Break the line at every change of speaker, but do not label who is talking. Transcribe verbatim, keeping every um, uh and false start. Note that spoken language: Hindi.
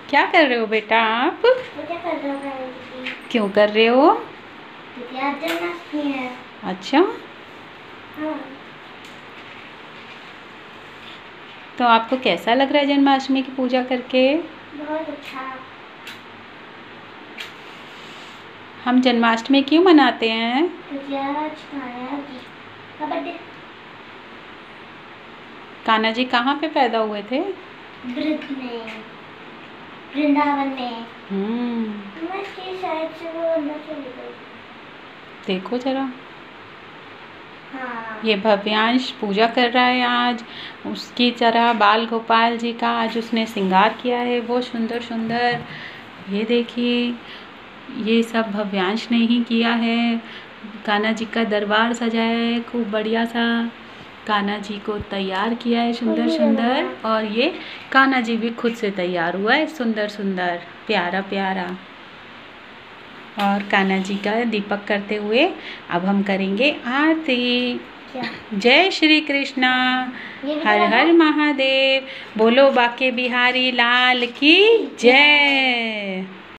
क्या कर रहे हो बेटा आप?
क्या कर रहे हो?
क्यों कर रहे हो?
क्योंकि आज जन्माष्टमी है।
अच्छा,
हाँ।
तो आपको कैसा लग रहा है जन्माष्टमी की पूजा करके?
बहुत अच्छा।
हम जन्माष्टमी क्यों मनाते हैं?
क्योंकि आज कान्हा जी का बर्थडे।
कान्हा जी कहाँ पे पैदा हुए थे?
वृंद में, वृंदावन में।
हम्म
मैं कि शायद से वो अंदर चली गई।
देखो जरा,
हाँ।
ये भव्यांश पूजा कर रहा है आज। उसकी तरह बाल गोपाल जी का आज उसने श्रृंगार किया है, बहुत सुंदर सुंदर। ये देखिए, ये सब भव्यांश ने ही किया है। कान्हा जी का दरबार सजाया है खूब बढ़िया सा। कान्हा जी को तैयार किया है सुंदर सुंदर, और ये कान्हा जी भी खुद से तैयार हुआ है सुंदर सुंदर, प्यारा प्यारा। और कान्हा जी का दीपक करते हुए अब हम करेंगे आरती। जय श्री कृष्णा, हर हर महादेव। बोलो बाके बिहारी लाल की जय।